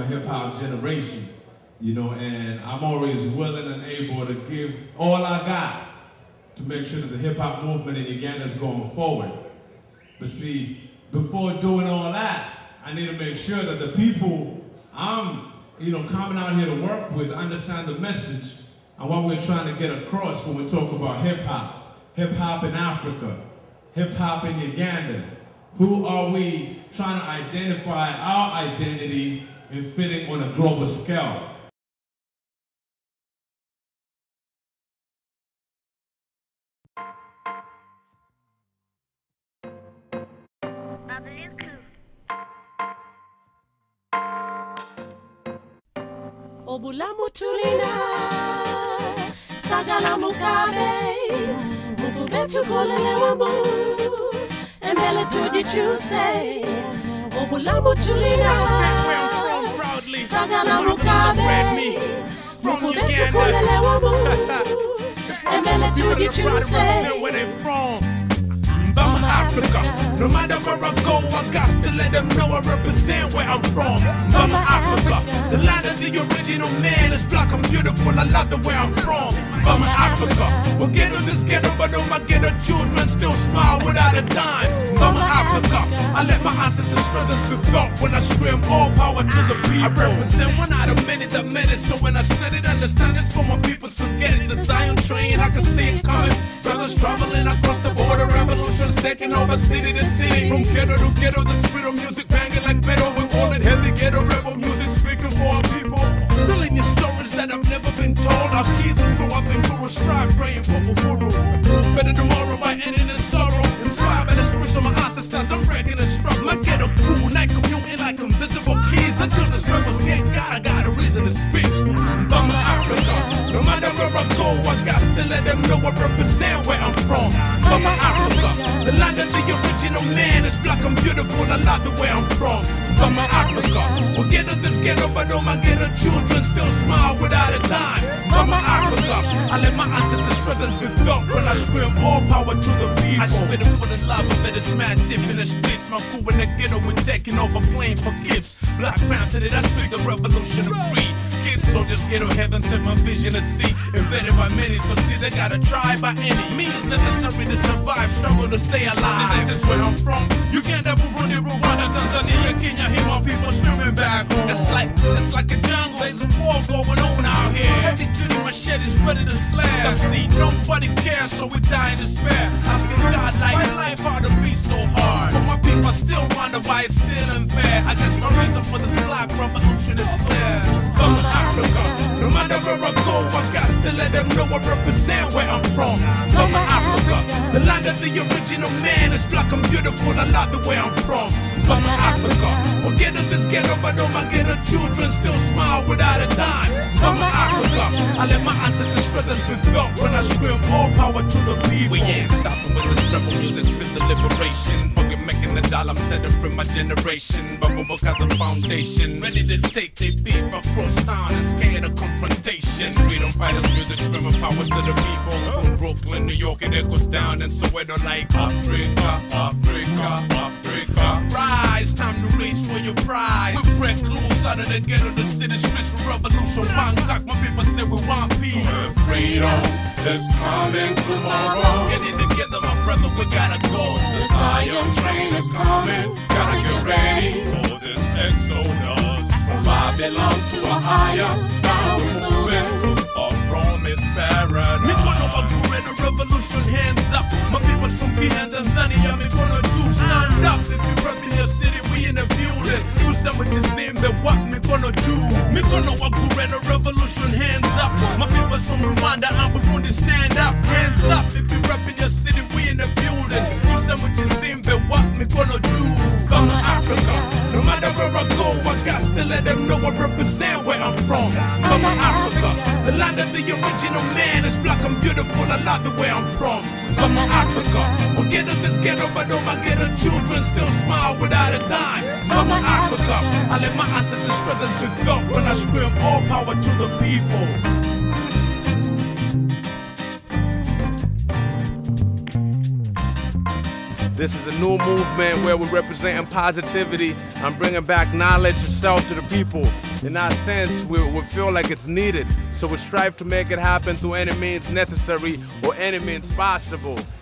hip-hop generation, you know, and I'm always willing and able to give all I got to make sure that the hip-hop movement in Uganda is going forward. But see, before doing all that, I need to make sure that the people I'm, coming out here to work with understand the message and what we're trying to get across when we talk about hip-hop. Hip-hop in Africa, hip-hop in Uganda. Who are we trying to identify our identity and fitting on a global scale? Obulamu tulina sagala mukabe mufubetu kolele wambu embele tujichuse obulamu tulina sagala mukabe mufubetu kolele wambu embele tujichuse I'm Africa. No matter where I go, I got to let them know I represent where I'm from. I'm Africa. The land of the original man is black and beautiful. I love the way I'm from. I'm Africa. Well, ghettos is ghetto, but all my ghetto children still smile without a dime. I'm Africa. I let my ancestors' presence be felt when I scream all power to the people. I represent one out of many that made it. So when I said it, understand it's for my people to get it. The Zion train, I can see it coming. Brothers traveling across the border, revolution taking over city to city. From ghetto to ghetto, the spirit of music banging like metal. We call it heavy ghetto rebel music, speaking for our people. Telling you stories that have never been told. Our kids who grow up in rural strive, praying for Uhuru. Better tomorrow by ending in sorrow. Inspired by the spirits of my ancestors, I'm breaking the struggle. My ghetto cool, night commuting like invisible kids. Until this rebels get God, I got a reason to speak. I'm Africa. No matter where I go, I got to let them know I represent where I'm from. I'm Africa. The land of the original man is black and beautiful. I love the way I'm from. I'm Africa. Well, ghettos is ghetto, but all my ghetto children still smile without a dime. I'm Africa. I let my ancestors' presence be felt when I scream all power to the people. I spit it for the love of it. It's mad dip in the streets. My crew in the ghetto, we're taking over, playing for gifts. Black Panther, I speak the revolution of free. Kids soldiers, ghetto heaven, set my vision to see. Invented by many, so see they gotta try by any means necessary to survive, struggle to stay alive. This is where I'm from. Uganda, Burundi, Rwanda, Tanzania, Kenya, hear my people screaming back home. It's like a jungle, there's a war going on out here. Heavy duty machetes ready to slam. I see nobody cares, so we die in despair. Asking God like life ought to be so hard. But my people still wonder why it's still unfair. I guess my reason for this black revolution is clear. I'm Africa. No matter where I go, I got to let them know I represent where I'm from. I'm Africa. The land of the original man is black and beautiful. I love the way I'm from. I'm Africa. Well, ghettos is ghetto, but all my ghetto children still smile without a dime. I'm Africa. I let my ancestors' presence be felt when I scream all power to the people. We ain't stopping with this rebel music, spit the liberation. Fucking making the dollar, I'm set up for my generation. But we got the foundation, ready to take their beef across town and scared of confrontation. Freedom fighters music, screaming power to the people. From Brooklyn, New York, it echoes down and Soweto like Africa, Africa, Africa. Rise, time to reach for your prize. We break loose out of the ghetto, the city streets for revolution. Bangkok, my people say we want peace. Freedom is coming tomorrow. Get it together, my brother, we gotta go. The Zion train is coming, gotta get ready for this exodus. From Babylon to a higher, now we're moving to a promised paradise. Me gonna agree the revolution, hands up. My people's from Kenya, Tanzania, me gonna do stand up. If you rep in your city, we in the building. Do something same, but what me gonna do? Me gonna agree the revolution, hands up. My people's from Rwanda and Burundi, stand up, hands up. If you rep in your city, we in the building. Do something same, but what me gonna do? Come to Africa. No matter where I go, I got to let them know I represent where I'm from. Come to Africa. The land of the original man is black and beautiful. I love the way I'm from. Come to Africa. Well, ghettos is ghetto, but all my ghetto children still smile without a dime. Come to Africa. I let my ancestors' presence be felt when I scream all power to the people. This is a new movement where we're representing positivity. I'm bringing back knowledge and self to the people. In that sense, we feel like it's needed. So we strive to make it happen through any means necessary or any means possible.